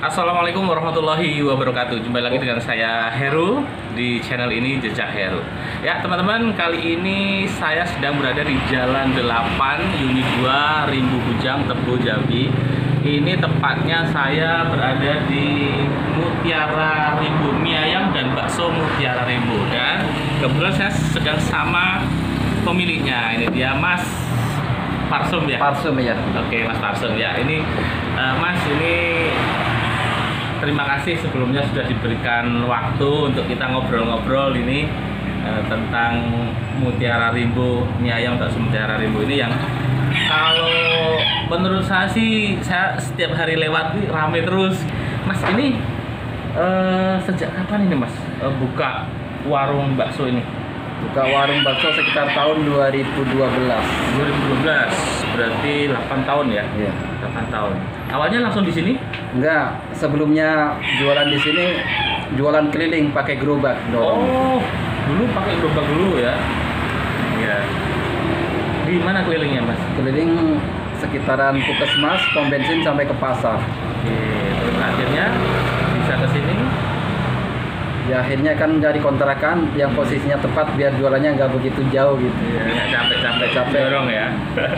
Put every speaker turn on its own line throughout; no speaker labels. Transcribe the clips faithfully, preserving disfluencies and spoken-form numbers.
Assalamualaikum warahmatullahi wabarakatuh. Jumpa lagi dengan saya Heru di channel ini Jejak Heru. Ya teman-teman, kali ini saya sedang berada di Jalan delapan Unit dua Rimbu Bujang, Tebo, Jambi. Ini tepatnya saya berada di Mutiara Rimbu, mie ayam dan bakso Mutiara Rimbu. Dan kebetulan saya sedang sama pemiliknya. Ini dia Mas Parsum ya.
Parsum ya.
Oke Mas Parsum ya. Ini uh, Mas ini terima kasih sebelumnya sudah diberikan waktu untuk kita ngobrol-ngobrol ini uh, tentang Mutiara Rimbu, mie ayam bakso Mutiara Rimbu ini yang kalau menurut saya sih saya setiap hari lewat nih rame terus. Mas ini uh, sejak kapan ini Mas uh, buka warung bakso ini?
Buka warung bakso sekitar tahun dua ribu dua belas.
dua ribu dua belas, berarti delapan tahun ya?
Iya.
delapan tahun. Awalnya langsung di sini?
Enggak, sebelumnya jualan di sini jualan keliling pakai gerobak dong.
Oh, dulu pakai gerobak dulu ya? Iya. Di mana kelilingnya Mas?
Keliling sekitaran Puskesmas, pom bensin sampai ke pasar.
Oke, terus akhirnya bisa ke sini?
Ya akhirnya kan dari kontrakan yang posisinya tepat biar jualannya nggak begitu jauh gitu.
Iya, nggak capek-capek capek dorong ya.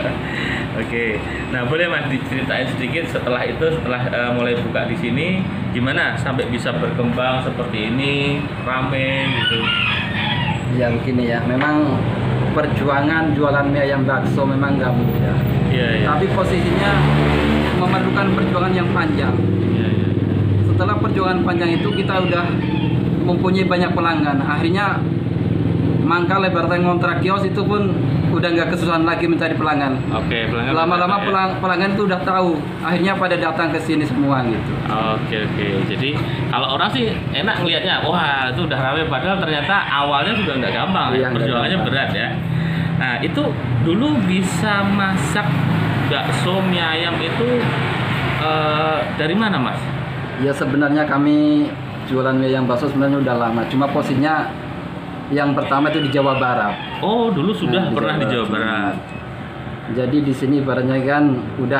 Oke, nah boleh Mas diceritain sedikit setelah itu setelah uh, mulai buka di sini gimana sampai bisa berkembang seperti ini rame gitu?
Ya begini ya, memang perjuangan jualan mie ayam bakso memang nggak mudah.
Iya, iya.
Tapi posisinya memerlukan perjuangan yang panjang.
Iya, iya.
Setelah perjuangan panjang itu kita udah mempunyai banyak pelanggan, akhirnya mangkal lebaran ngontrak kios itu pun udah nggak kesusahan lagi mencari pelanggan.
Oke, pelanggan.
Lama-lama
ya?
pelang, pelanggan itu udah tahu, akhirnya pada datang ke sini semua gitu.
Oke oke, jadi kalau orang sih enak ngelihatnya, wah itu udah rame, padahal ternyata awalnya juga nggak gampang,
Iya,
ya. Perjuangannya
gampang.
berat ya. Nah itu dulu bisa masak bakso mie ayam itu uh, dari mana Mas?
Ya sebenarnya kami jualan mie ayam bakso sebenarnya udah lama, cuma posisinya yang pertama itu di Jawa Barat.
Oh dulu sudah
Nah,
pernah di Jawa Barat.
Jadi di sini ibaratnya kan udah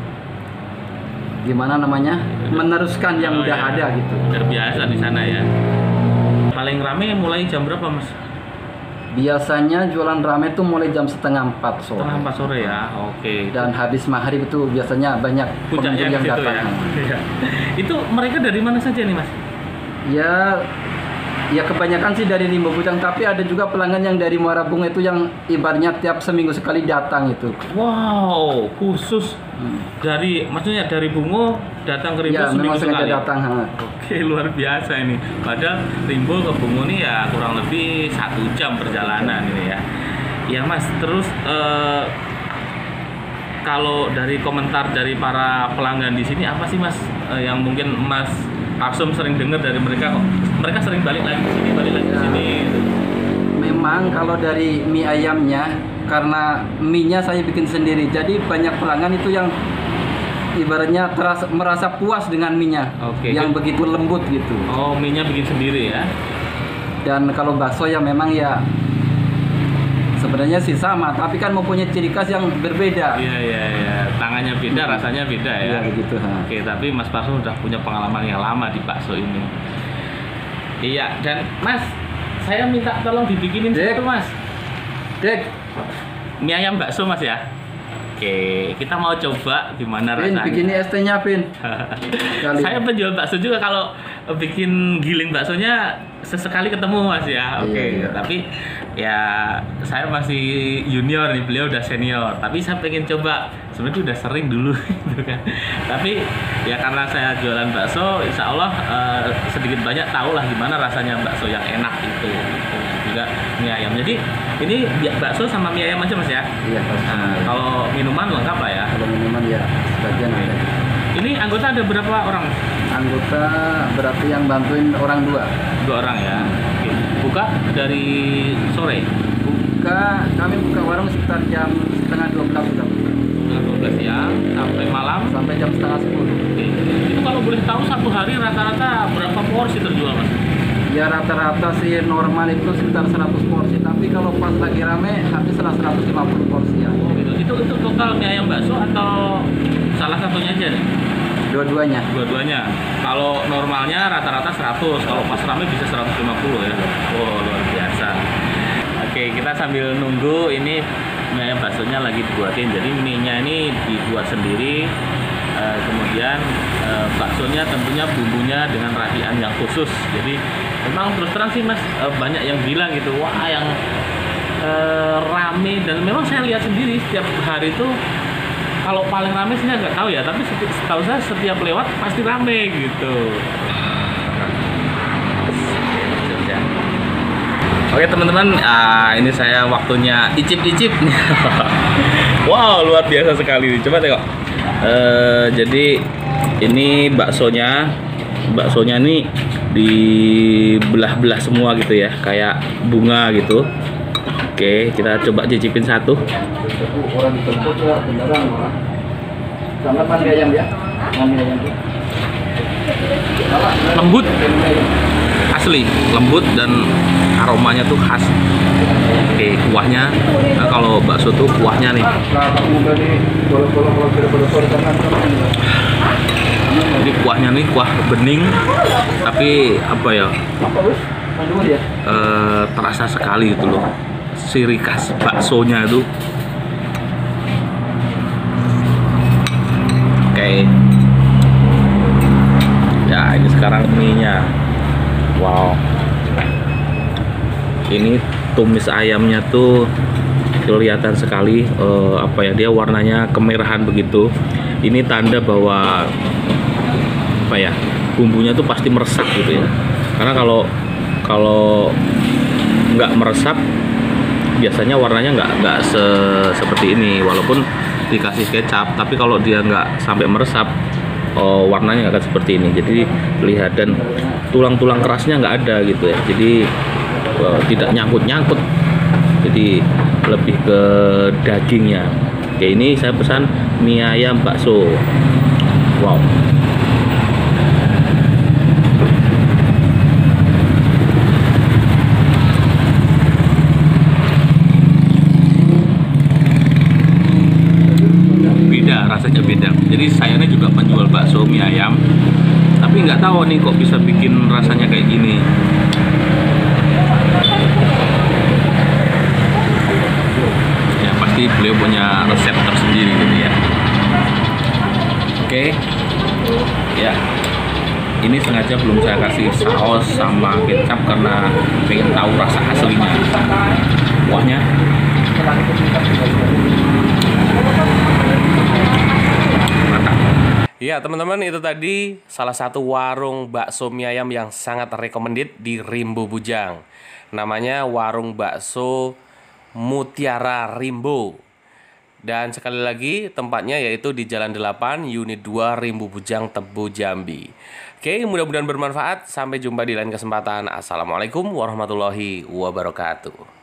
gimana namanya meneruskan yang
Oh,
udah
ya.
ada gitu.
Terbiasa di sana ya. Paling rame mulai jam berapa Mas?
Biasanya jualan rame tuh mulai jam setengah empat sore.
Setengah empat sore ya. Oke.
Dan habis maghrib itu biasanya banyak
Puncaknya
pengunjung
di
yang
situ
datang.
ya. Iya. Itu mereka dari mana saja nih Mas?
Ya, ya kebanyakan sih dari Rimbu Bujang, tapi ada juga pelanggan yang dari Muara Bunga itu yang ibaratnya tiap seminggu sekali datang itu.
Wow, khusus
Hmm.
dari maksudnya dari Bungo datang ke Rimbo
Ya,
seminggu
memang sengaja
sekali.
datang. Ha.
Oke, luar biasa ini. Padahal Rimbo ke Bungo ini ya kurang lebih satu jam perjalanan ini ya. Ya Mas, terus eh, kalau dari komentar dari para pelanggan di sini apa sih Mas eh, yang mungkin Mas Parsum sering dengar dari mereka kok? Mereka sering balik lagi ke sini, balik lagi ke
Ya.
sini. Gitu.
Memang kalau dari mie ayamnya, karena mie-nya saya bikin sendiri, jadi banyak pelanggan itu yang ibaratnya terasa, merasa puas dengan mie-nya,
Oke.
yang begitu lembut gitu.
Oh, mie-nya bikin sendiri ya?
Dan kalau bakso ya memang ya sebenarnya sih sama, tapi kan mempunyai ciri khas yang berbeda.
Iya iya iya, tangannya beda, rasanya beda ya.
Iya begitu. Ha.
Oke, tapi Mas Parsum udah punya pengalaman yang lama di bakso ini. Iya, dan Mas, saya minta tolong dibikinin
Dek.
satu Mas.
Dek,
Mie ayam bakso Mas ya. Oke, kita mau coba gimana
Pin,
rasanya.
bikini es tehnya, Pin. Kali.
Saya penjual bakso juga, kalau bikin giling baksonya sesekali ketemu Mas ya. Oke,
Iya, iya.
tapi ya saya masih junior nih, beliau udah senior. Tapi saya pengen coba, sebenarnya udah sering dulu gitu kan. Tapi ya karena saya jualan bakso, insya Allah eh, sedikit banyak tahu lah gimana rasanya bakso yang enak itu. Gitu. Juga mie ayam. Jadi ini bi- bakso sama mie ayam aja Mas ya.
Iya, pasti.
Nah, kalau minuman lengkap lah ya.
Kalau minuman ya sebagian
Oke.
ada.
Ini anggota ada berapa orang?
Anggota berarti yang bantuin orang dua.
Dua orang ya. Oke. Buka dari sore.
Buka, kami buka warung sekitar jam setengah dua belas sudah buka.
Jam dua belas siang sampai malam.
Sampai jam setengah sepuluh.
Oke. Itu kalau boleh tahu satu hari rata-rata berapa porsi terjual Mas?
Ya rata-rata sih normal itu sekitar seratus porsi, tapi kalau pas lagi rame habis seratus lima puluh porsi ya.
Oh gitu. Itu itu total mie ayam bakso atau salah satunya aja nih?
dua-duanya.
Dua-duanya. Kalau normalnya rata-rata seratus, kalau pas rame bisa seratus lima puluh ya. Oh, luar biasa. Oke, kita sambil nunggu ini mie ayam baksonya lagi dibuatin. Jadi mie-nya ini dibuat sendiri. Uh, kemudian uh, baksonya tentunya bumbunya dengan racian yang khusus. Jadi memang terus terang sih Mas, uh, banyak yang bilang gitu, wah yang uh, rame, dan memang saya lihat sendiri setiap hari itu kalau paling rame sih nggak tahu ya, tapi setahu saya setiap lewat pasti rame gitu. Oke teman-teman, uh, ini saya waktunya icip-icip. Wow, luar biasa sekali. Coba tengok. Uh, jadi ini baksonya, baksonya ini dibelah-belah semua gitu ya, kayak bunga gitu. Oke, kita coba cicipin satu.
Orang dijemput ya beneran mah. Sama pan ayam ya. Mami ayam.
Lembut. Asli, lembut dan aromanya tuh khas. Oke, kuahnya. Nah, kalau bakso tuh kuahnya nih. Jadi kuahnya nih kuah bening, tapi apa ya? Eh, terasa sekali itu loh. Ciri khas baksonya itu. Oke. Ya, ini sekarang mie-nya. Wow. Ini tumis ayamnya tuh kelihatan sekali, uh, apa ya, dia warnanya kemerahan begitu. Ini tanda bahwa apa ya, bumbunya tuh pasti meresap gitu ya. Karena kalau kalau nggak meresap biasanya warnanya nggak nggak se seperti ini, walaupun dikasih kecap, tapi kalau dia nggak sampai meresap, oh, warnanya nggak akan seperti ini. Jadi lihat, dan tulang-tulang kerasnya nggak ada gitu ya. Jadi uh, tidak nyangkut-nyangkut. Jadi lebih ke dagingnya. Oke, ini saya pesan mie ayam bakso. Wow. Beda, rasanya beda. Jadi saya ini juga penjual bakso mie ayam, tapi nggak tahu nih kok bisa bikin rasanya kayak gini. Ya pasti beliau punya resep tersendiri gitu ya. Oke, ya ini sengaja belum saya kasih saus sama kecap karena pengen tahu rasa aslinya. Kuahnya mantap. Ya teman-teman, itu tadi salah satu warung bakso mie ayam yang sangat recommended di Rimbo Bujang. Namanya warung bakso Mutiara Rimbo. Dan sekali lagi tempatnya yaitu di Jalan delapan Unit dua Rimbo Bujang, Tebo, Jambi. Oke, mudah-mudahan bermanfaat. Sampai jumpa di lain kesempatan. Assalamualaikum warahmatullahi wabarakatuh.